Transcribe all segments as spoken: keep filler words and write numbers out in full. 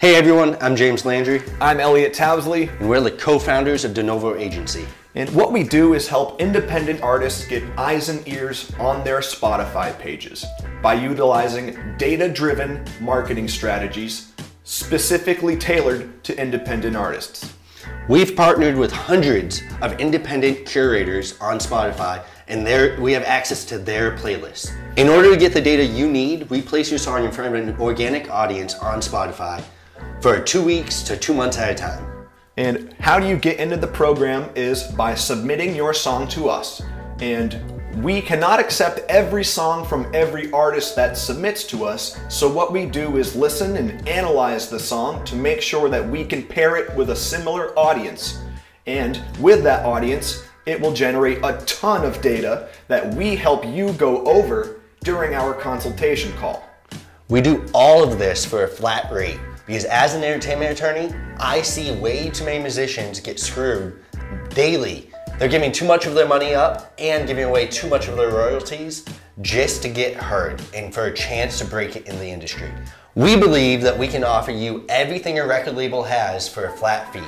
Hey everyone, I'm James Landry. I'm Elliot Towsley. And we're the co-founders of the Novo Agency. And what we do is help independent artists get eyes and ears on their Spotify pages by utilizing data-driven marketing strategies specifically tailored to independent artists. We've partnered with hundreds of independent curators on Spotify, and there we have access to their playlists. In order to get the data you need, we place your song in front of an organic audience on Spotify for two weeks to two months at a time. And how do you get into the program is by submitting your song to us. And we cannot accept every song from every artist that submits to us, so what we do is listen and analyze the song to make sure that we can pair it with a similar audience. And with that audience, it will generate a ton of data that we help you go over during our consultation call. We do all of this for a flat rate because as an entertainment attorney, I see way too many musicians get screwed daily. They're giving too much of their money up and giving away too much of their royalties just to get heard and for a chance to break it in the industry. We believe that we can offer you everything a record label has for a flat fee.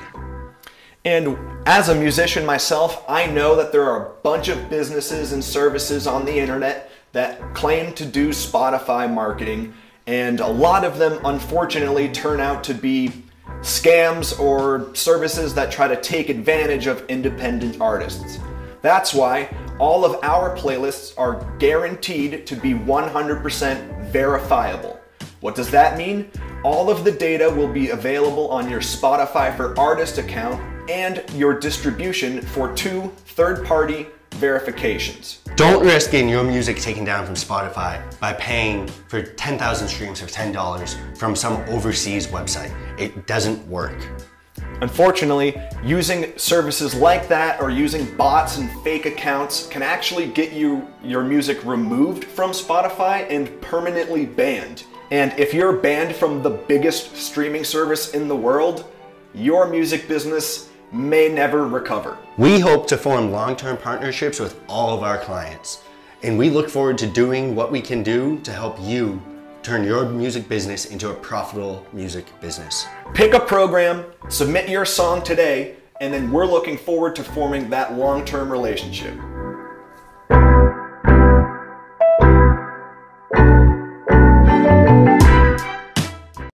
And as a musician myself, I know that there are a bunch of businesses and services on the internet that claim to do Spotify marketing, and a lot of them unfortunately turn out to be scams or services that try to take advantage of independent artists. That's why all of our playlists are guaranteed to be one hundred percent verifiable. What does that mean? All of the data will be available on your Spotify for Artist account and your distribution for two third-party verifications. Don't risk getting your music taken down from Spotify by paying for ten thousand streams for ten dollars from some overseas website. It doesn't work. Unfortunately, using services like that or using bots and fake accounts can actually get you your music removed from Spotify and permanently banned. And if you're banned from the biggest streaming service in the world, your music business may never recover. We hope to form long-term partnerships with all of our clients, and we look forward to doing what we can do to help you turn your music business into a profitable music business. Pick a program, submit your song today, and then we're looking forward to forming that long-term relationship.